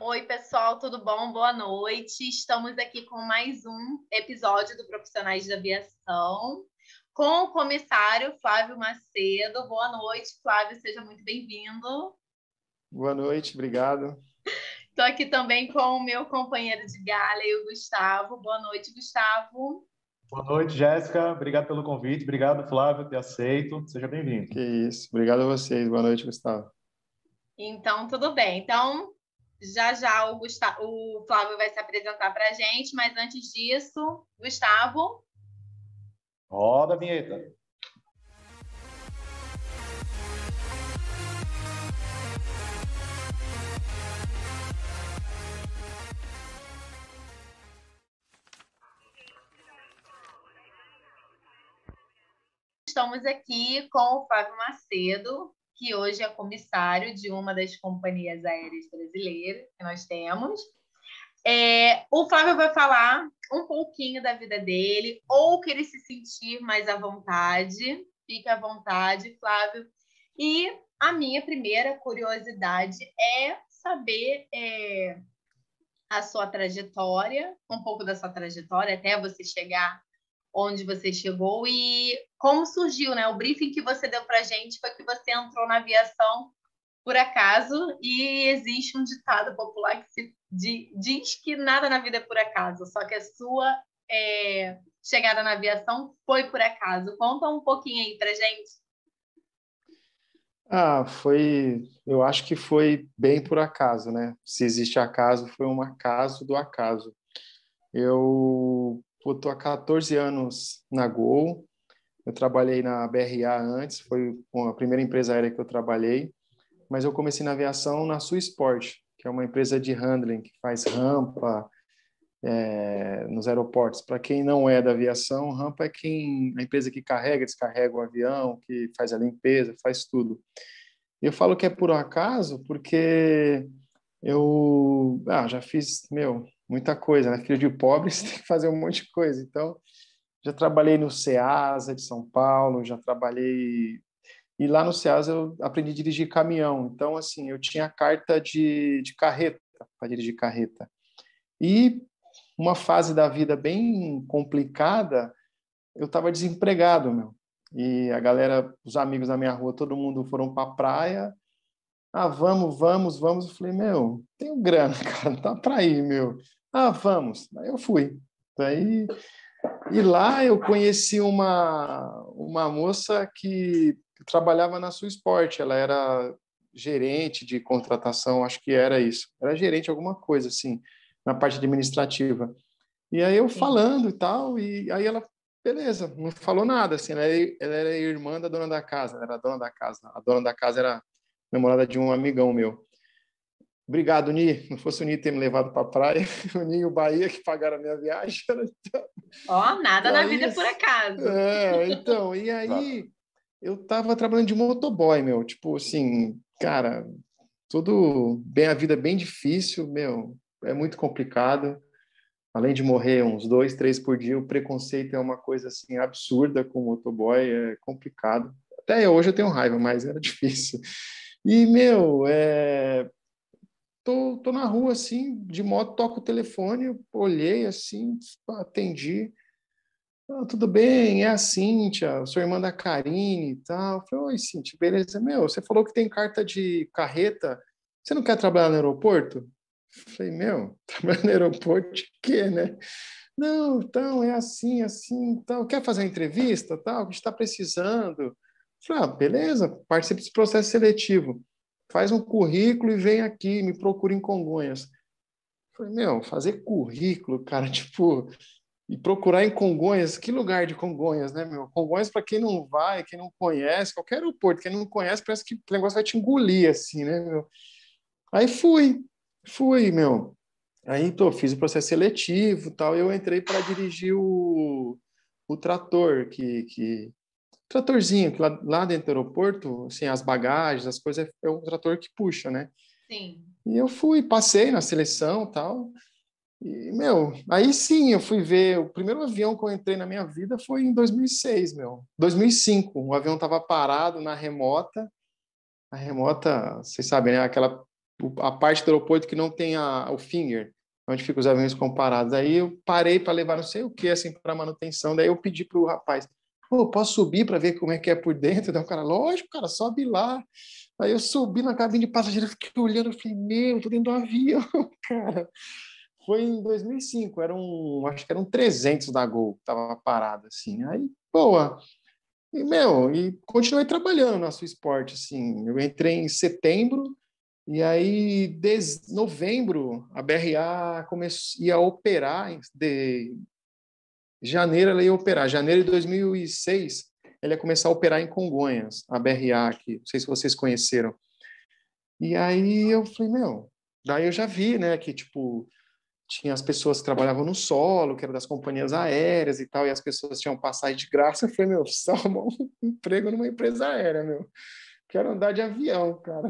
Oi, pessoal, tudo bom? Boa noite. Estamos aqui com mais um episódio do Profissionais de Aviação, com o comissário Flávio Macedo. Boa noite, Flávio, seja muito bem-vindo. Boa noite, obrigado. Estou aqui também com o meu companheiro de galha, o Gustavo. Boa noite, Gustavo. Boa noite, Jéssica. Obrigado pelo convite. Obrigado, Flávio, por ter aceito. Seja bem-vindo. Que isso. Obrigado a vocês. Boa noite, Gustavo. Então, tudo bem. Então, já o Flávio vai se apresentar para a gente, mas antes disso, Gustavo. Roda a vinheta. Estamos aqui com o Flávio Macedo, que hoje é comissário de uma das companhias aéreas brasileiras que nós temos. O Flávio vai falar um pouquinho da vida dele, ou que ele se sentir mais à vontade. Fique à vontade, Flávio. E a minha primeira curiosidade é saber a sua trajetória, um pouco da sua trajetória, até você chegar onde você chegou e como surgiu, né? O briefing que você deu para a gente foi que você entrou na aviação por acaso e existe um ditado popular que diz que nada na vida é por acaso, só que a sua chegada na aviação foi por acaso. Conta um pouquinho aí para gente. Eu acho que foi bem por acaso, né? Se existe acaso, foi um acaso do acaso. Eu estou há 14 anos na Gol, eu trabalhei na BRA antes, foi a primeira empresa aérea que eu trabalhei, mas eu comecei na aviação na Sul Sport, que é uma empresa de handling, que faz rampa nos aeroportos. Para quem não é da aviação, rampa é a empresa que carrega, descarrega o avião, que faz a limpeza, faz tudo. Eu falo que é por acaso porque eu já fiz, muita coisa, né? Filho de pobre, você tem que fazer um monte de coisa. Então, já trabalhei no Ceasa de São Paulo, já trabalhei... E lá no Ceasa eu aprendi a dirigir caminhão. Então, assim, eu tinha carta de carreta, para dirigir carreta. E uma fase da vida bem complicada, eu estava desempregado, meu. E a galera, os amigos da minha rua, todo mundo foram para a praia. Vamos. Eu falei, tenho grana, cara, não dá para ir, meu. Vamos. Aí eu fui. E lá eu conheci uma moça que trabalhava na Sul Sport. Ela era gerente de contratação, acho que era isso. Era gerente alguma coisa, assim, na parte administrativa. E aí eu falando e tal, e aí ela, beleza, não falou nada, assim, ela era irmã da dona da casa, era a dona da casa. A dona da casa era namorada de um amigão meu. Obrigado, Ni. Não fosse o Ni ter me levado para a praia, o Ni e o Bahia que pagaram a minha viagem. Nada na vida é por acaso. Então, e aí eu tava trabalhando de motoboy, tipo assim, cara, tudo bem, a vida é bem difícil, é muito complicado. Além de morrer uns 2, 3 por dia, o preconceito é uma coisa assim absurda com o motoboy, é complicado. Até hoje eu tenho raiva, mas era difícil. E, tô na rua, assim, de moto, toco o telefone, eu olhei, assim, atendi. Tudo bem, é a Cíntia, sou irmã da Karine e tal. Eu falei, oi, Cíntia, beleza? Você falou que tem carta de carreta, você não quer trabalhar no aeroporto? Eu falei, trabalhar no aeroporto de quê, né? Não, então, é assim, tal. Quer fazer uma entrevista, tal? A gente está precisando. Eu falei, beleza, participe desse processo seletivo. Faz um currículo e vem aqui, me procura em Congonhas. Eu falei, fazer currículo, cara, tipo, e procurar em Congonhas, que lugar de Congonhas, né, Congonhas, para quem não vai, quem não conhece, qualquer aeroporto, quem não conhece, parece que o negócio vai te engolir, assim, né, Aí fui, Aí, fiz o processo seletivo e tal, e eu entrei para dirigir o trator, tratorzinho, que lá dentro do aeroporto, assim, as bagagens, as coisas, é o trator que puxa, né? Sim. E eu passei na seleção e tal, e, aí sim eu fui ver, o primeiro avião que eu entrei na minha vida foi em 2006, 2005, o avião estava parado na remota, a remota, vocês sabem, né, aquela a parte do aeroporto que não tem o finger, onde ficam os aviões comparados. Aí eu parei para levar não sei o que, assim, para manutenção. Daí eu pedi para o rapaz, pô, posso subir para ver como é que é por dentro? Daí o cara, lógico, cara, sobe lá. Aí eu subi na cabine de passageiro, fiquei olhando, falei, meu, tô dentro do avião, cara. Foi em 2005, acho que era um 300 da Gol, que tava parado, assim. Aí, boa. E continuei trabalhando na Sua Sport, assim. Eu entrei em setembro, e aí, novembro, a BRA ia operar, de janeiro ela ia operar. Janeiro de 2006, ela ia começar a operar em Congonhas, a BRA aqui. Não sei se vocês conheceram. E aí eu falei, daí eu já vi, né, que, tipo, tinha as pessoas que trabalhavam no solo, que eram das companhias aéreas e tal, e as pessoas tinham passagem de graça. Eu falei, só um emprego numa empresa aérea, quero andar de avião, cara.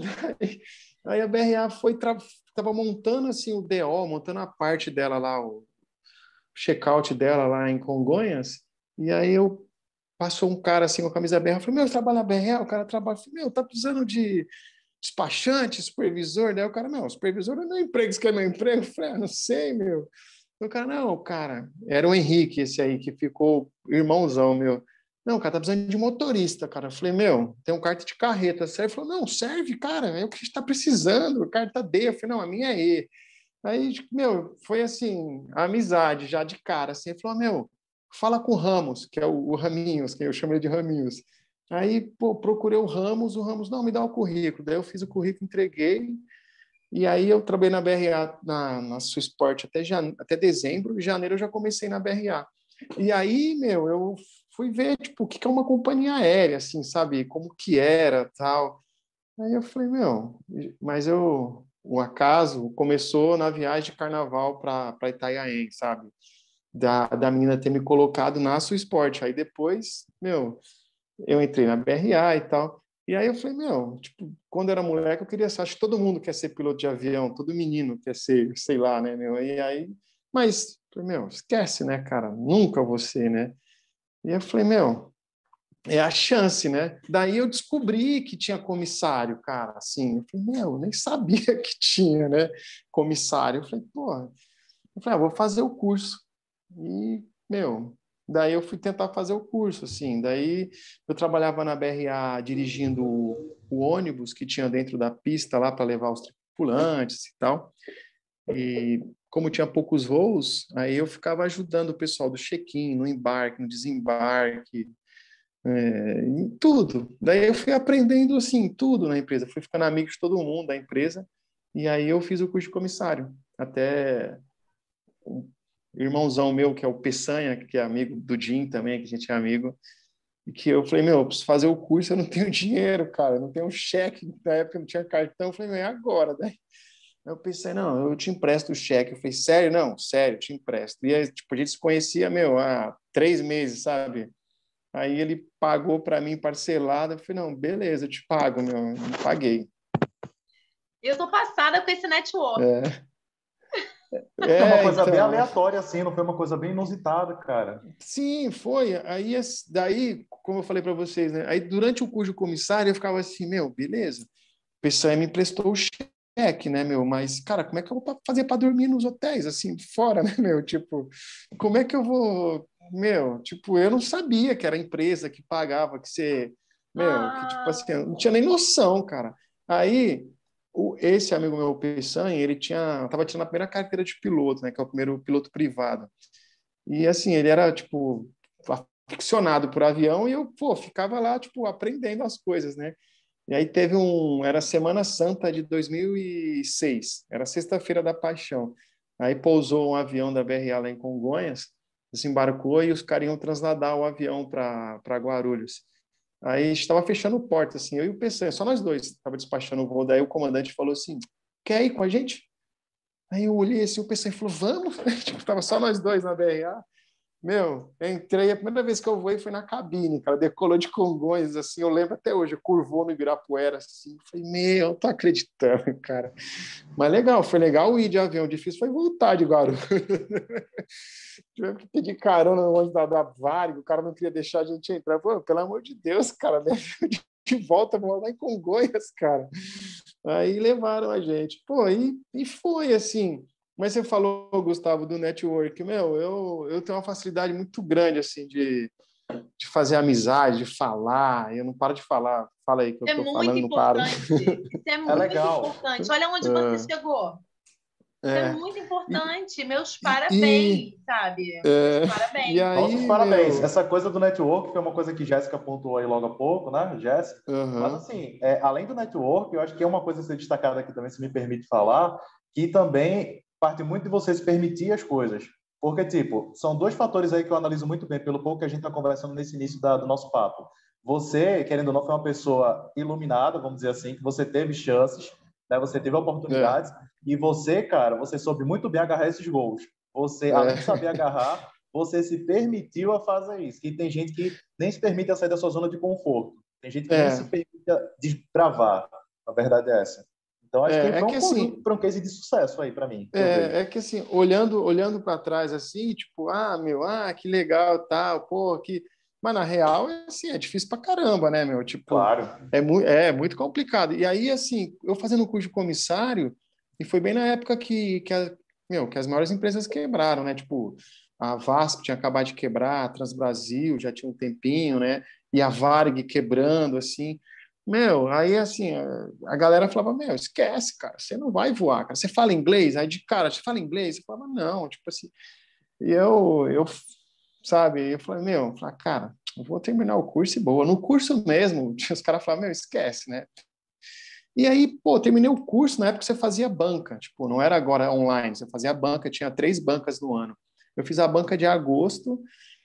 Aí a BRA estava montando assim o DO, montando a parte dela lá, o check-out dela lá em Congonhas, e aí passou um cara assim com a camisa BRA, eu falei, você trabalha na BRA? O cara trabalha, eu falei, tá precisando de despachante, supervisor? Daí o cara, supervisor não é meu emprego, isso que é meu emprego? Eu falei, não sei, O cara, não, cara, era o Henrique, esse aí, que ficou irmãozão, Não, cara, tá precisando de motorista, cara. Eu falei, tem um carta de carreta, serve? Ele falou, não, serve, cara, é o que a gente tá precisando, carta D. Eu falei, não, a minha é E. Aí, foi assim, a amizade já de cara, assim. Ele falou, fala com o Ramos, que é o Raminhos, que eu chamo ele de Raminhos. Aí, pô, procurei o Ramos, não, me dá o currículo. Daí eu fiz o currículo, entreguei, e aí eu trabalhei na BRA, na Sua Sport até dezembro, em janeiro eu já comecei na BRA. E aí, eu fui ver, tipo, o que é uma companhia aérea, assim, sabe? Como que era, tal. Aí eu falei, mas o acaso começou na viagem de carnaval para Itanhaém, sabe? Da menina ter me colocado na Sua Sport. Aí depois, eu entrei na BRA e tal. E aí eu falei, tipo, quando eu era moleque, eu queria ser, acho que todo mundo quer ser piloto de avião, todo menino quer ser, sei lá, né, E aí, mas, esquece, né, cara? Nunca você, né? E eu falei, é a chance, né? Daí eu descobri que tinha comissário, cara, assim. Eu falei, eu nem sabia que tinha, né, comissário. Eu falei, vou fazer o curso. E, daí eu fui tentar fazer o curso, assim. Daí eu trabalhava na BRA dirigindo o ônibus que tinha dentro da pista lá para levar os tripulantes e tal. E como tinha poucos voos, aí eu ficava ajudando o pessoal do check-in, no embarque, no desembarque, em tudo. Daí eu fui aprendendo, assim, tudo na empresa. Fui ficando amigo de todo mundo da empresa. E aí eu fiz o curso de comissário. Até um irmãozão meu, que é o Peçanha, que é amigo do Jim também, que a gente é amigo, e que eu falei, eu preciso fazer o curso, eu não tenho dinheiro, cara, eu não tenho um cheque, na época não tinha cartão. Eu falei, é agora, daí. Eu pensei, não, eu te empresto o cheque. Eu falei, sério? Não, sério, te empresto. E aí, tipo, a gente se conhecia, há 3 meses, sabe? Aí ele pagou para mim parcelado. Eu falei, não, beleza, eu te pago, eu paguei. Eu tô passada com esse network. É uma coisa bem então, aleatória, assim, não foi uma coisa bem inusitada, cara. sim, foi. Aí, daí, como eu falei para vocês, né? Aí, durante o curso de comissário, eu ficava assim, beleza. O PSAE me emprestou o cheque, né, Mas, cara, como é que eu vou fazer para dormir nos hotéis, assim, fora, né, Tipo, como é que eu vou... tipo, eu não sabia que era a empresa que pagava, que você... que, tipo assim, eu não tinha nem noção, cara. Aí, esse amigo meu, o Peçanha, ele tava tirando a primeira carteira de piloto, né, que é o primeiro piloto privado. E assim, ele era, tipo, aficionado por avião e eu, ficava lá, tipo, aprendendo as coisas, né? E aí era Semana Santa de 2006, era Sexta-feira da Paixão. Aí pousou um avião da BRA lá em Congonhas, desembarcou e os caras iam trasladar o avião para Guarulhos. Aí estava fechando porta, assim, eu e o PC, só nós dois, estava despachando o voo. Daí o comandante falou assim, quer ir com a gente? Aí eu olhei assim, o PC falou, vamos? Tipo, tava só nós dois na BRA. Entrei, a primeira vez que eu voei foi na cabine, cara, decolou de Congonhas, assim, eu lembro até hoje, curvou no Ibirapuera, assim, falei, não tô acreditando, cara. Mas legal, foi legal ir de avião, difícil foi voltar de Guarulhos. Tivemos que pedir carona no ônibus da Varig, o cara não queria deixar a gente entrar. Pô, pelo amor de Deus, cara, né? de volta lá em Congonhas, cara. Aí levaram a gente. Pô, e foi assim. Mas você falou, Gustavo, do network. Meu, eu tenho uma facilidade muito grande, assim, de fazer amizade, de falar. Eu não paro de falar. Fala aí que eu É tô muito falando, não paro. importante. Isso é É muito legal. importante. Olha onde você chegou. Isso é É, muito e, importante. Meus e, parabéns, sabe? Meus e parabéns. Nossos aí, parabéns. meu... Essa coisa do network foi uma coisa que Jéssica pontuou aí logo a pouco, né, Jéssica? Mas, Aham, assim, além do network, eu acho que é uma coisa a ser destacada aqui também, se me permite falar, que também parte muito de você se permitir as coisas. Porque, tipo, são dois fatores aí que eu analiso muito bem, pelo pouco que a gente está conversando nesse início do nosso papo. Você, querendo ou não, foi uma pessoa iluminada, vamos dizer assim, que você teve chances, né, você teve é, oportunidades, e você, cara, você soube muito bem agarrar esses gols. Você, além de saber é, agarrar, você se permitiu a fazer isso. Que tem gente que nem se permite a sair da sua zona de conforto. Tem gente que nem se é, permite a desbravar. A verdade é essa. Então, acho que é foi que um conjunto assim, para um case de sucesso aí para mim, que eu vejo. é que assim, olhando para trás assim, tipo, que legal, tal, pô, que... Mas na real, é assim, é difícil pra caramba, né, meu? Tipo, Claro. é muito complicado. E aí, assim, eu fazendo o curso de comissário, e foi bem na época que as maiores empresas quebraram, né? Tipo, a VASP tinha acabado de quebrar, a Transbrasil já tinha um tempinho, né? E a Varig quebrando, assim. Meu, aí assim, a galera falava, meu, esquece, cara, você não vai voar, cara. Você fala inglês? Aí de cara, você fala inglês? Eu falava, não, tipo assim. E sabe, eu falei, cara, eu vou terminar o curso e boa. No curso mesmo, os caras falavam, meu, esquece, né? E aí, pô, terminei o curso, na época você fazia banca, tipo, não era agora online, você fazia banca, tinha 3 bancas no ano. Eu fiz a banca de agosto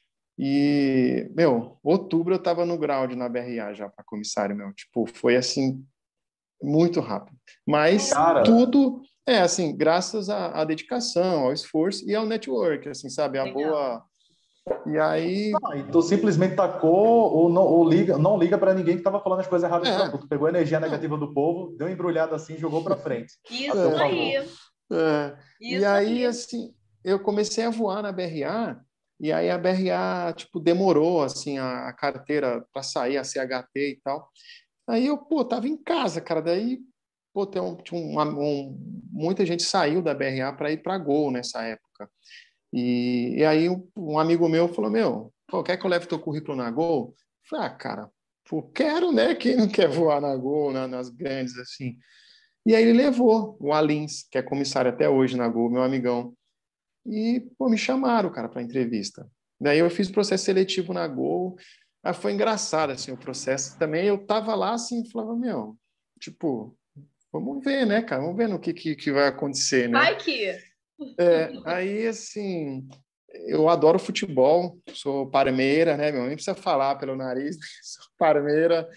e, meu, outubro eu tava no ground na BRA já para comissário, meu. Tipo, foi assim, muito rápido. Mas Cara, tudo é assim, graças à dedicação, ao esforço e ao network, assim, sabe? A Legal. boa. E aí, não, e tu simplesmente tacou ou liga, não liga para ninguém que estava falando as coisas erradas para tu. é, Tu pegou a energia não, negativa do povo, deu uma embrulhada assim e jogou para frente, a teu Isso favor. aí. é. E Isso aí, aí. assim, eu comecei a voar na BRA, e aí a BRA, tipo, demorou, assim, a carteira para sair, a CHT e tal. Aí eu, pô, tava em casa, cara, daí, pô, muita gente saiu da BRA para ir para Gol nessa época. E aí um amigo meu falou, meu, pô, quer que eu leve teu currículo na Gol? Eu falei, cara, pô, quero, né? Quem não quer voar na Gol, nas grandes, assim. E aí ele levou o Alins, que é comissário até hoje na Gol, meu amigão. E, pô, me chamaram, cara, para entrevista. Daí eu fiz processo seletivo na Gol. Aí foi engraçado, assim, o processo. Também eu tava lá, assim, falava, meu, tipo, vamos ver, né, cara? Vamos ver no que vai acontecer, né? Vai que. Aí, assim, eu adoro futebol, sou parmeira, né, meu? Nem precisa falar pelo nariz, sou parmeira.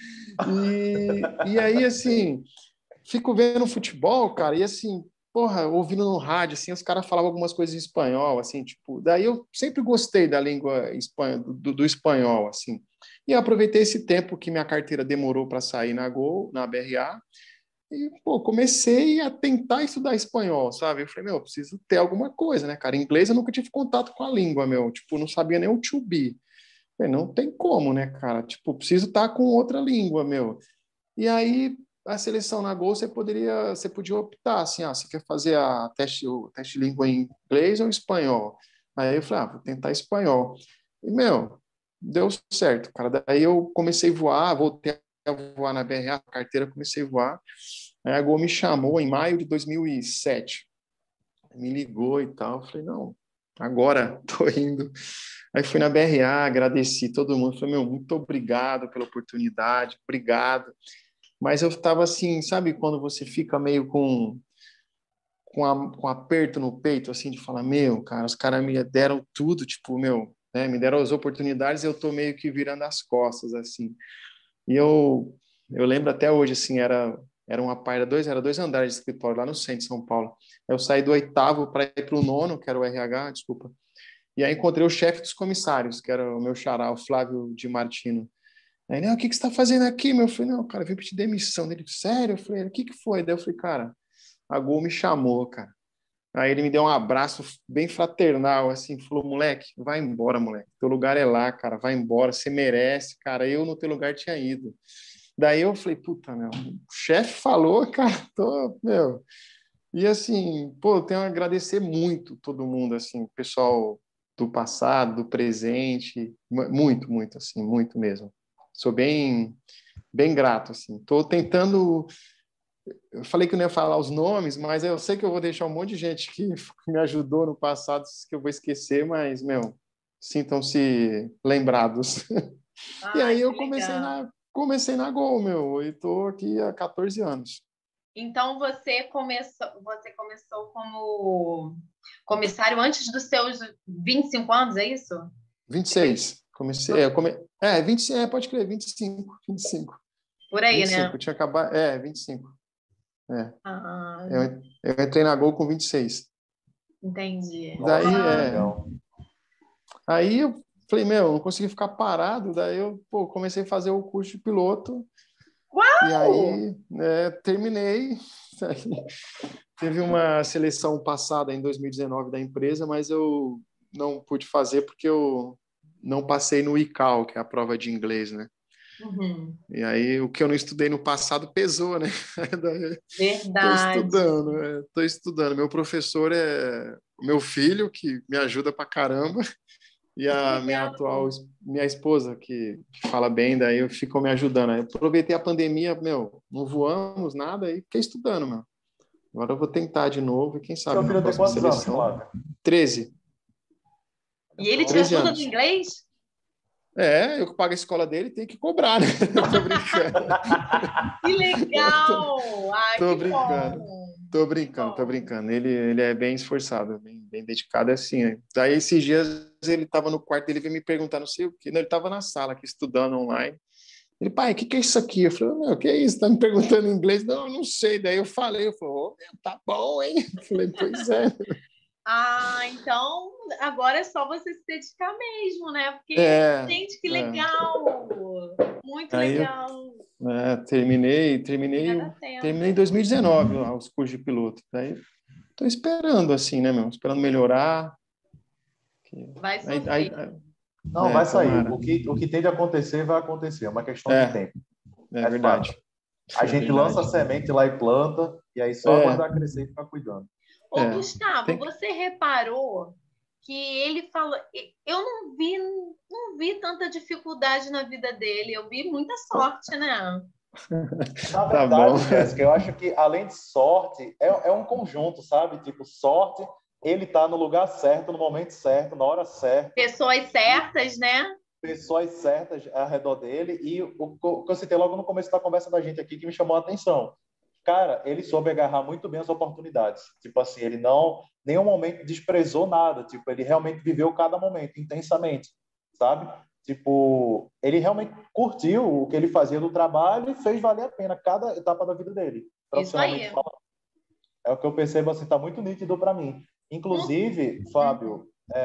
E aí, assim, fico vendo futebol, cara, e assim, porra, ouvindo no rádio, assim, os caras falavam algumas coisas em espanhol, assim, tipo, daí eu sempre gostei da língua do espanhol, assim. E eu aproveitei esse tempo que minha carteira demorou para sair na Gol, na BRA, e, pô, comecei a tentar estudar espanhol, sabe? Eu falei, meu, eu preciso ter alguma coisa, né, cara? Inglês eu nunca tive contato com a língua, meu. Tipo, não sabia nem o to be. Falei, não tem como, né, cara? Tipo, preciso estar com outra língua, meu. E aí, a seleção na Gol, você podia optar, assim, você quer fazer o teste de língua em inglês ou espanhol? Aí eu falei, vou tentar espanhol. E, meu, deu certo, cara. Daí eu comecei a voar, voltei a voar na BRA, a carteira, comecei a voar. Aí a Gol me chamou em maio de 2007. Me ligou e tal. Eu falei, não, agora tô indo. Aí fui na BRA, agradeci todo mundo. Falei, meu, muito obrigado pela oportunidade, obrigado. Mas eu estava assim, sabe quando você fica meio com aperto no peito, assim, de falar, meu, cara, os caras me deram tudo, tipo, meu, né, me deram as oportunidades e eu tô meio que virando as costas, assim. E eu lembro até hoje, assim, era dois andares de escritório lá no centro de São Paulo. Eu saí do oitavo para ir para o nono, que era o RH, desculpa. E aí encontrei o chefe dos comissários, que era o meu xará, o Flávio Di Martino. Aí, o que que você está fazendo aqui, meu? Eu falei, não, cara, eu vim pedir demissão dele. Sério? Eu falei, o que que foi? Daí eu falei, cara, a Gol me chamou, cara. Aí ele me deu um abraço bem fraternal, assim, falou, moleque, vai embora, moleque. Teu lugar é lá, cara, vai embora, você merece, cara. Eu no teu lugar tinha ido. Daí eu falei, puta, meu, o chefe falou, cara, meu... E assim, pô, eu tenho a agradecer muito todo mundo, assim, o pessoal do passado, do presente, muito, muito, assim, muito mesmo. Sou bem grato, assim. Tô tentando... Eu falei que eu não ia falar os nomes, mas eu sei que eu vou deixar um monte de gente que me ajudou no passado, que eu vou esquecer, mas, meu, sintam-se lembrados. E Ai, aí que eu legal. comecei na Gol, meu, e tô aqui há 14 anos. Então você começou como comissário antes dos seus 25 anos, é isso? 26. Comecei, 25, pode crer, 25. Por aí, 25, né? eu tinha acabado, 25. É. Ah, Eu entrei na Gol com 26. entendi. Nossa, Daí, que legal. aí eu falei, meu, não consegui ficar parado, daí eu, pô, comecei a fazer o curso de piloto, e Uau! aí, terminei. Aí, teve uma seleção passada em 2019 da empresa, mas eu não pude fazer porque eu não passei no ICAO, que é a prova de inglês, né? Uhum. E aí o que eu não estudei no passado pesou, né? Estou Verdade. estudando, estou estudando. Meu professor é o meu filho, que me ajuda pra caramba, e Que a minha legal. atual, minha esposa, que fala bem, daí ficou me ajudando. Aí eu aproveitei a pandemia, meu, não voamos nada, e fiquei estudando, meu. Agora eu vou tentar de novo, e quem sabe Seu na filho tem próxima quantos anos, seleção. Flávio? 13. E ele te 13 ajuda no anos. inglês? Eu que pago a escola dele, tenho que cobrar, né? Tô brincando. Que legal! Ai, Tô que brincando. bom! Tô Que brincando, tô bom! brincando. Ele é bem esforçado, bem dedicado, assim, né? Daí, esses dias, ele tava no quarto dele, veio me perguntar, não sei o quê. Não, ele tava na sala aqui, estudando online. Ele, pai, o que é isso aqui? Eu falei, meu, o que é isso? Tá me perguntando em inglês? Não, eu não sei. Daí eu falei, meu, tá bom, hein? Eu falei, pois é. Ah, então agora é só você se dedicar mesmo, né? Porque, É, gente, que é. legal! Muito Aí eu legal. terminei Ainda dá tempo. em 2019 lá, os cursos de piloto. Daí tô esperando, assim, né, meu? Esperando melhorar. Vai Aí, aí, surgir. Não, vai sair. tomara. O que tem de acontecer, vai acontecer. É uma questão de É, tempo. é É fato. verdade. A É gente lança a verdade. semente lá e planta, e aí só É, aguardar crescer e ficar cuidando. Ô, é. Gustavo, Tem que... você reparou que ele falou. Eu não vi tanta dificuldade na vida dele, eu vi muita sorte, né? Na Tá bom. verdade, Jéssica, eu acho que além de sorte, é um conjunto, sabe? Tipo, sorte, ele tá no lugar certo, no momento certo, na hora certa, Pessoas certas, né? pessoas certas ao redor dele, e o que eu citei logo no começo da conversa da gente aqui, que me chamou a atenção. Cara, ele soube agarrar muito bem as oportunidades. Tipo assim, ele não, em nenhum momento desprezou nada. Tipo, ele realmente viveu cada momento intensamente, sabe? Tipo, ele realmente curtiu o que ele fazia no trabalho e fez valer a pena cada etapa da vida dele, Isso profissionalmente aí. falando. É o que eu percebo assim, tá muito nítido para mim. Hum, Inclusive, hum. Fábio,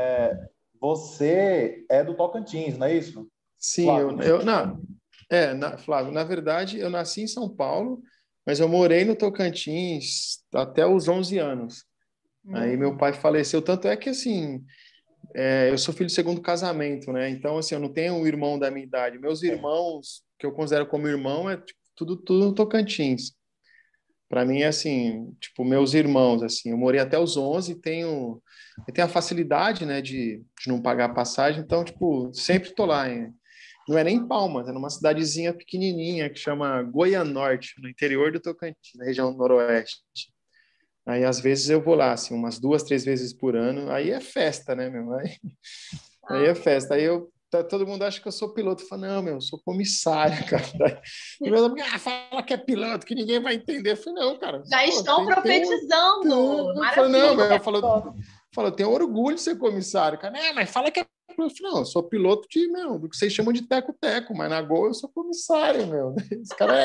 você é do Tocantins, não é isso? Sim, Flávio, desculpa. não, Flávio, na verdade, eu nasci em São Paulo, mas eu morei no Tocantins até os 11 anos. Aí meu Hum. pai faleceu, tanto é que, assim, eu sou filho de segundo casamento, né? Então, assim, eu não tenho um irmão da minha idade. Meus irmãos, que eu considero como irmão, é tipo, tudo no Tocantins. Para mim, é assim, tipo, meus irmãos, assim, eu morei até os 11, eu tenho a facilidade, né, de não pagar passagem, então, tipo, sempre tô lá, hein? Não é nem Palmas, é numa cidadezinha pequenininha que chama Goianorte, no interior do Tocantins, na região noroeste. Aí, às vezes, eu vou lá, assim, umas 2, 3 vezes por ano. Aí é festa, né, meu? Aí é Ah, festa. Todo mundo acha que eu sou piloto. Eu falo, não, meu, eu sou comissário, cara. E meus amigos, fala que é piloto, que ninguém vai entender. Eu falei, não, cara, já pô, estão profetizando. eu falo, não, mas Maravilha. eu tenho orgulho de ser comissário, cara. Mas fala que é piloto. Eu falei, não, eu sou piloto do que vocês chamam de teco-teco, mas na Gol eu sou comissário, meu. Esse cara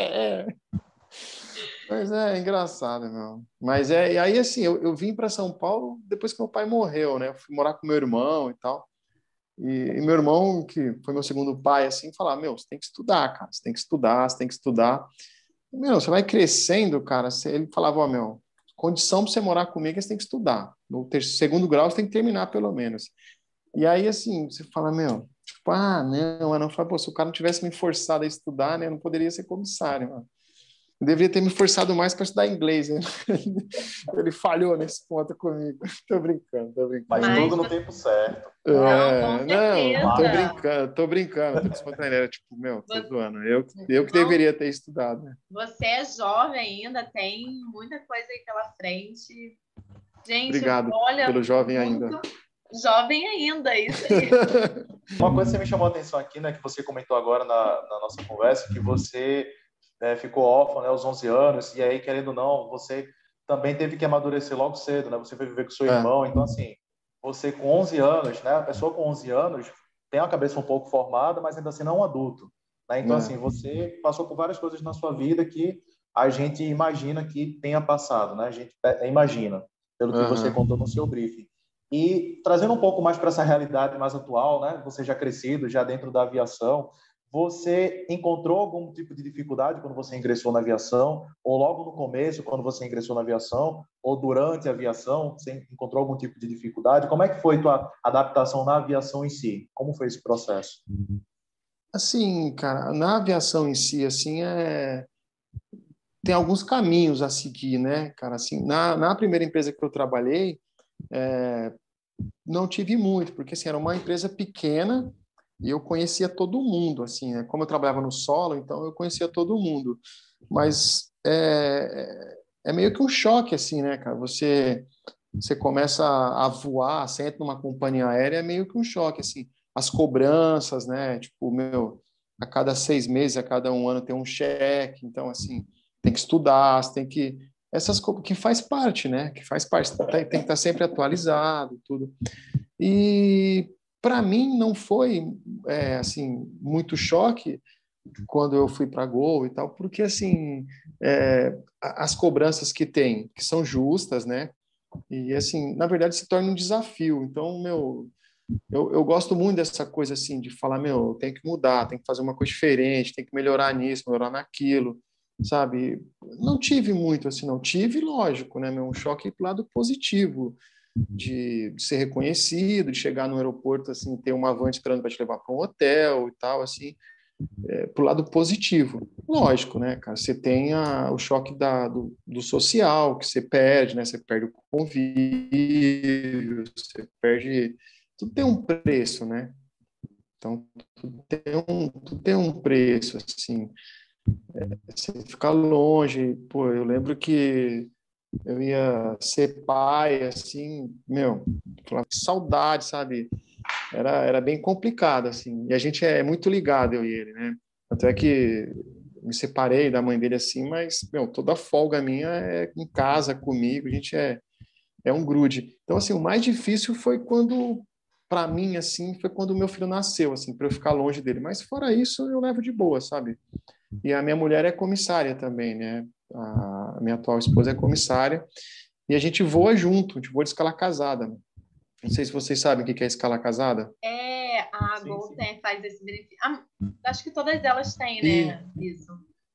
Mas é engraçado, meu. Mas e aí, assim, eu vim para São Paulo depois que meu pai morreu, né? Eu fui morar com meu irmão e tal. E meu irmão, que foi meu segundo pai, assim, falava, meu, você tem que estudar, cara. Você tem que estudar, você tem que estudar. Meu, você vai crescendo, cara. Ele falava, ó, meu, condição para você morar comigo é que você tem que estudar. No segundo grau você tem que terminar, pelo menos. E aí, assim, você fala, meu, Tipo, não fala, pô, se o cara não tivesse me forçado a estudar, né, eu não poderia ser comissário, mano. Eu deveria ter me forçado mais para estudar inglês, né? Ele falhou nesse ponto comigo. Tô brincando, tô Mas brincando. tudo no tempo certo. Não, com Não, tô certeza. brincando, tô brincando, tô descontraindo. Era tipo, tô Você, zoando. Eu que não, deveria ter estudado, né? você é jovem ainda, tem muita coisa aí pela frente. Gente, Obrigado olha, pelo jovem ainda. muito jovem ainda, isso aí. Uma coisa que você me chamou a atenção aqui, né, que você comentou agora na nossa conversa, que você ficou órfão, né, aos 11 anos, e aí, querendo ou não, você também teve que amadurecer logo cedo, né? Você foi viver com seu É, irmão, então, assim, você com 11 anos, né, a pessoa com 11 anos tem a cabeça um pouco formada, mas ainda assim não é um adulto, né? Então, assim, é. você passou por várias coisas na sua vida que a gente imagina que tenha passado, né? A gente imagina, pelo que você Aham. contou no seu briefing. E trazendo um pouco mais para essa realidade mais atual, né? Você já crescido, já dentro da aviação, você encontrou algum tipo de dificuldade quando você ingressou na aviação? Ou logo no começo, quando você ingressou na aviação? Ou durante a aviação, você encontrou algum tipo de dificuldade? Como é que foi tua adaptação na aviação em si? Como foi esse processo? Assim, cara, na aviação em si, assim, tem alguns caminhos a seguir, né, cara? Assim, na primeira empresa que eu trabalhei, não tive muito, porque assim, era uma empresa pequena e eu conhecia todo mundo, assim, né? Como eu trabalhava no solo, então eu conhecia todo mundo. Mas é meio que um choque, assim, né, cara? Você começa a voar, você entra numa companhia aérea, é meio que um choque, assim. As cobranças, né? Tipo, a cada 6 meses, a cada um ano tem um cheque, então, assim, tem que estudar, você tem que... Essas coisas que faz parte, né? Que faz parte, tem que estar sempre atualizado, tudo. E para mim não foi assim muito choque quando eu fui para a Gol e tal, porque assim as cobranças que tem, que são justas, né? E assim, na verdade se torna um desafio. Então, eu gosto muito dessa coisa assim de falar, tem que mudar, tem que fazer uma coisa diferente, tem que melhorar nisso, melhorar naquilo, sabe? Não tive muito assim, não. Tive, lógico, né, um choque pro lado positivo de ser reconhecido, de chegar no aeroporto, assim, ter uma van esperando para te levar para um hotel e tal, assim, pro lado positivo. Lógico, né, cara, você tem o choque do social, que você perde, né, você perde o convívio, você perde... Tudo tem um preço, né? Então, tudo tem um preço, assim. Você ficar longe, pô, eu lembro que eu ia ser pai, assim, falava, que saudade, sabe? Era bem complicado, assim. E a gente é muito ligado, eu e ele, né? Tanto é que me separei da mãe dele, assim, mas, toda folga minha é em casa, comigo, a gente é um grude. Então, assim, o mais difícil foi para mim, assim, foi quando o meu filho nasceu, assim, para eu ficar longe dele. Mas fora isso, eu levo de boa, sabe? E a minha mulher é comissária também, né? A minha atual esposa é comissária. E a gente voa junto, a gente voa de escala casada. Não sei se vocês sabem o que é escala casada. A Sim, Gol sim. faz esse benefício. Acho que todas elas têm, E né? Isso.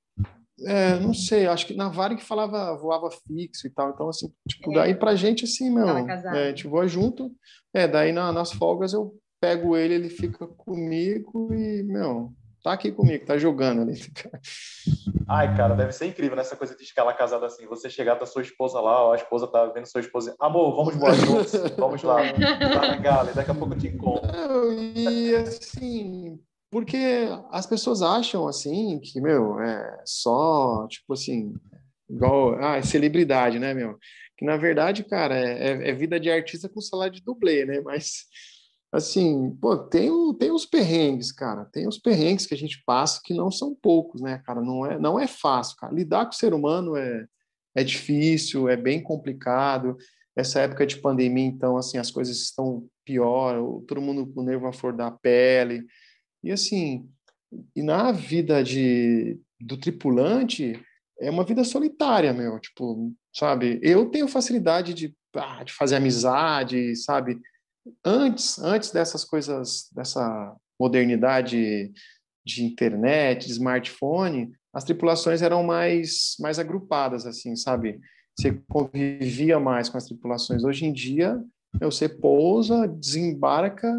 não sei, acho que na Varig voava fixo e tal. Então, assim, tipo, daí É, pra gente, assim, escala a casada. gente voa junto. Daí nas folgas eu pego ele, ele fica comigo e, tá aqui comigo, tá jogando ali. Ai, cara, deve ser incrível nessa coisa de escala casada assim. Você chegar com a sua esposa lá, ó, a esposa tá vendo sua esposa. Amor, vamos voar juntos. Vamos lá. Tá na gala, e daqui a pouco eu te encontro. Não, e assim, porque as pessoas acham assim que, é só, tipo assim, igual, é celebridade, né, Que na verdade, cara, é vida de artista com salário de dublê, né? Mas, assim, pô, tem os perrengues, cara, tem os perrengues que a gente passa que não são poucos, né, cara? Não é fácil, cara. Lidar com o ser humano é difícil, é bem complicado. Essa época de pandemia, então, assim, as coisas estão pior, todo mundo com o nervo à flor da pele. E assim, e na vida do tripulante, é uma vida solitária, tipo, sabe? Eu tenho facilidade de fazer amizade, sabe? Antes dessas coisas, dessa modernidade de internet, de smartphone, as tripulações eram mais agrupadas, assim, sabe? Você convivia mais com as tripulações. Hoje em dia, você pousa, desembarca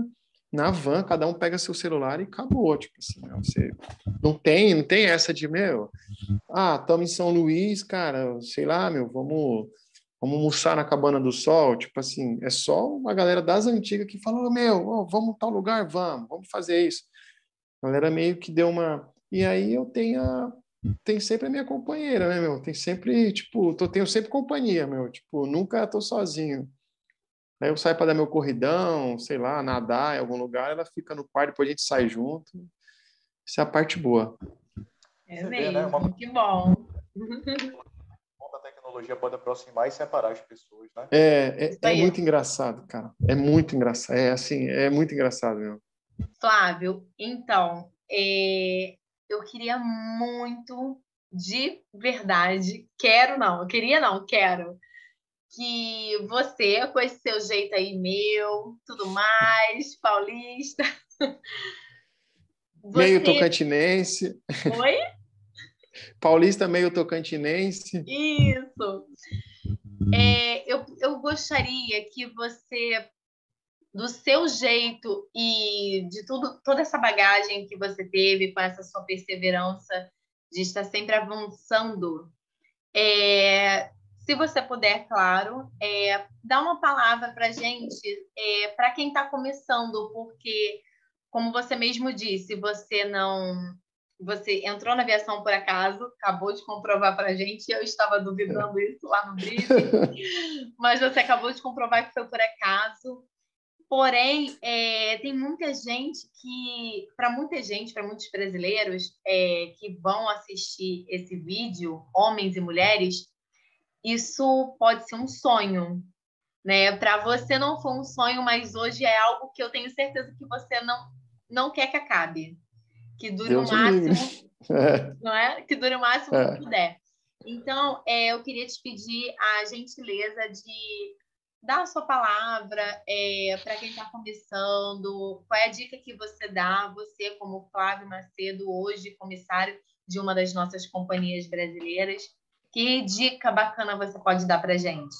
na van, cada um pega seu celular e acabou, tipo assim, você não tem essa de, estamos em São Luís, cara, sei lá, vamos almoçar na Cabana do Sol, tipo assim, é só uma galera das antigas que falou, vamos tal lugar, vamos fazer isso. A galera meio que deu uma... E aí eu tenho sempre a minha companheira, né, tem sempre, tipo, tenho sempre companhia, tipo, nunca tô sozinho. Aí eu saio para dar meu corridão, sei lá, nadar em algum lugar, ela fica no quarto, depois a gente sai junto. Essa é a parte boa. É Você vê, né? mesmo, que bom. A tecnologia pode aproximar e separar as pessoas, né? Isso É aí. muito engraçado, cara. É muito engraçado. É assim, é muito engraçado mesmo. Flávio, então, eu queria muito, de verdade, quero, que você, com esse seu jeito aí meu, tudo mais, paulista, Meio você... tocantinense, Oi? paulista meio tocantinense. Isso! Eu gostaria que você, do seu jeito e de tudo, toda essa bagagem que você teve, com essa sua perseverança de estar sempre avançando, se você puder, claro, dá uma palavra para a gente, para quem está começando, porque, como você mesmo disse, você entrou na aviação por acaso, acabou de comprovar para a gente, eu estava duvidando isso lá no briefing, mas você acabou de comprovar que foi por acaso. Porém, tem muita gente para muitos brasileiros que vão assistir esse vídeo, homens e mulheres, isso pode ser um sonho, né? Para você não foi um sonho, mas hoje é algo que eu tenho certeza que você não quer que acabe, que dure o Deus o livre. máximo, não é? Que dure o máximo que puder. Então, eu queria te pedir a gentileza de dar a sua palavra para quem está começando. Qual é a dica que você dá, você como Flávio Macedo, hoje comissário de uma das nossas companhias brasileiras? Que dica bacana você pode dar para gente?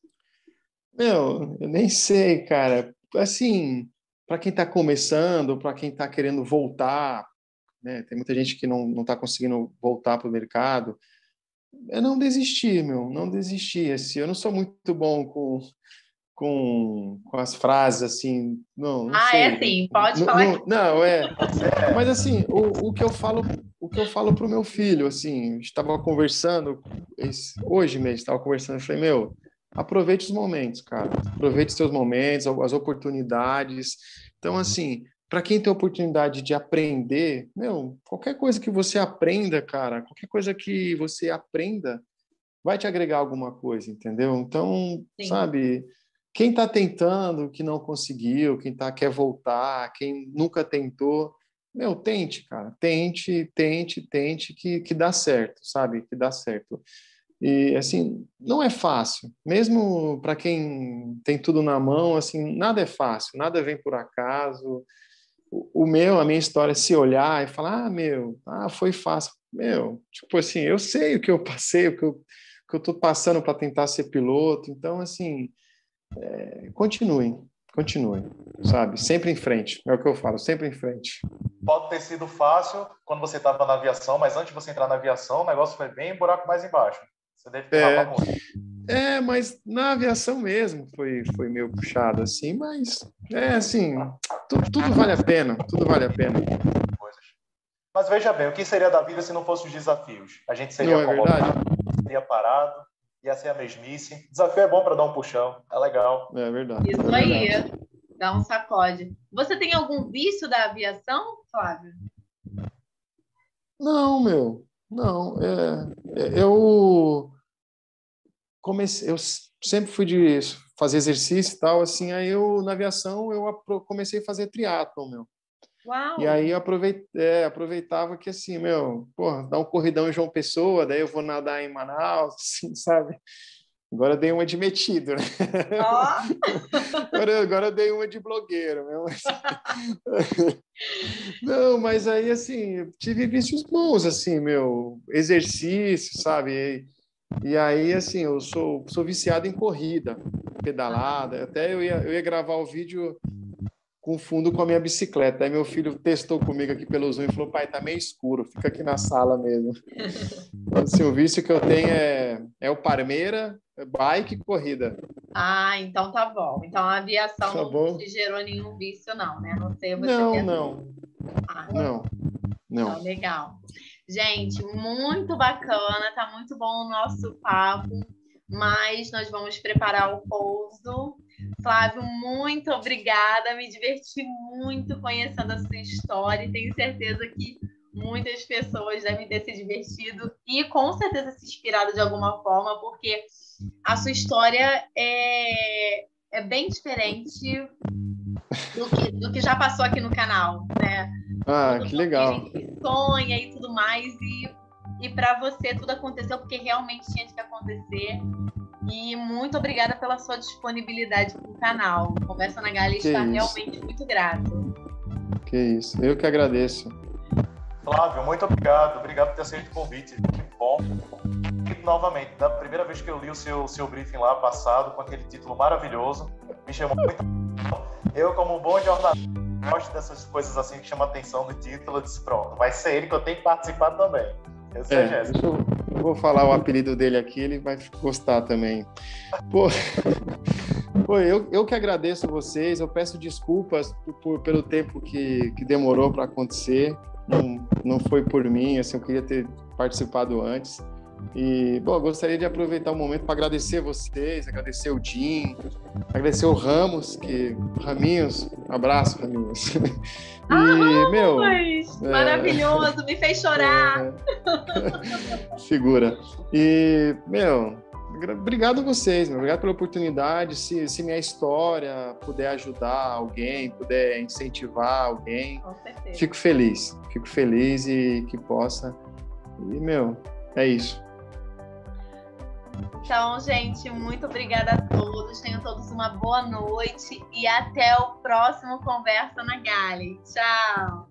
Eu nem sei, cara. Assim, para quem está começando, para quem está querendo voltar, né? Tem muita gente que não está conseguindo voltar para o mercado. É não desistir, não desistir. Assim, eu não sou muito bom com as frases assim, não É sei. sim, pode falar aqui. Não, mas assim, o que eu falo pro meu filho, assim, estava conversando hoje mesmo, estava conversando, eu falei, aproveite os momentos, cara, aproveite os seus momentos, as oportunidades. Então, assim, para quem tem a oportunidade de aprender, qualquer coisa que você aprenda, cara, qualquer coisa que você aprenda vai te agregar alguma coisa, entendeu? Então, Sim. sabe, quem está tentando, que não conseguiu, quer voltar, quem nunca tentou, tente, cara, tente, que dá certo, sabe? Que dá certo. E, assim, não é fácil. Mesmo para quem tem tudo na mão, assim, nada é fácil, nada vem por acaso. A minha história é se olhar e falar, foi fácil. Tipo assim, eu sei o que eu passei, o que eu estou passando para tentar ser piloto. Então, assim, continuem, sabe? Sempre em frente. É o que eu falo, sempre em frente. Pode ter sido fácil quando você estava na aviação, mas antes de você entrar na aviação, o negócio foi bem buraco mais embaixo. Você deve ter ralado muito. Mas na aviação mesmo foi meio puxado, assim, mas assim, tudo vale a pena, tudo vale a pena. Mas veja bem, o que seria da vida se não fossem os desafios? A gente seria Não é verdade? seria parado, ia ser a mesmice. Desafio é bom para dar um puxão, é legal. É verdade. Isso aí, dá um sacode. Você tem algum vício da aviação, Flávio? Não, não. Eu comecei, eu sempre fui de fazer exercício e tal, assim, aí na aviação eu comecei a fazer triatlon, Uau! E aí eu aproveitava que assim, dá um corridão em João Pessoa, daí eu vou nadar em Manaus, assim, sabe? Agora eu dei uma de metido, né? Agora eu dei uma de blogueiro, Não, mas aí, assim, eu tive vícios bons, assim, exercício, sabe? E aí, assim, eu sou viciado em corrida, pedalada. Até eu ia gravar o vídeo confundo com a minha bicicleta. Aí meu filho testou comigo aqui pelo Zoom e falou, pai, tá meio escuro, fica aqui na sala mesmo. Assim, o vício que eu tenho é o Parmeira, bike e corrida. Ah, então tá bom. Então a aviação Tá não bom? te gerou nenhum vício, não, né? A não ser você Não, ter... não, Ah, não, não. então, legal. Gente, muito bacana, tá muito bom o nosso papo, mas nós vamos preparar o pouso. Flávio, muito obrigada, me diverti muito conhecendo a sua história e tenho certeza que muitas pessoas devem ter se divertido e com certeza se inspirado de alguma forma, porque a sua história é bem diferente do que já passou aqui no canal, né? Ah, Tudo que legal. a gente sonha e tudo mais, e para você tudo aconteceu porque realmente tinha que acontecer. E muito obrigada pela sua disponibilidade com o canal. Conversa na Galha está realmente muito grato. Que isso, eu que agradeço. Flávio, muito obrigado. Obrigado por ter aceito o convite. Que bom. E, novamente, da primeira vez que eu li o seu briefing lá passado, com aquele título maravilhoso, me chamou muito atenção. Eu, como um bom jornalista, gosto dessas coisas assim que chamam a atenção do título. Eu disse, pronto, vai ser ele que eu tenho que participar também. Eu sou Jéssica. Eu vou falar o apelido dele aqui, ele vai gostar também. Pô, eu que agradeço vocês, eu peço desculpas pelo tempo que demorou para acontecer. Não foi por mim, assim, eu queria ter participado antes. E, bom, eu gostaria de aproveitar o momento para agradecer vocês, agradecer o Jim, agradecer o Ramos, Raminhos, um abraço, Raminhos. Maravilhoso, me fez chorar. Segura. E, obrigado a vocês, obrigado pela oportunidade. Se minha história puder ajudar alguém, puder incentivar alguém, com certeza. Fico feliz e que possa. E, é isso. Então, gente, muito obrigada a todos. Tenham todos uma boa noite e até o próximo Conversa na Galha. Tchau!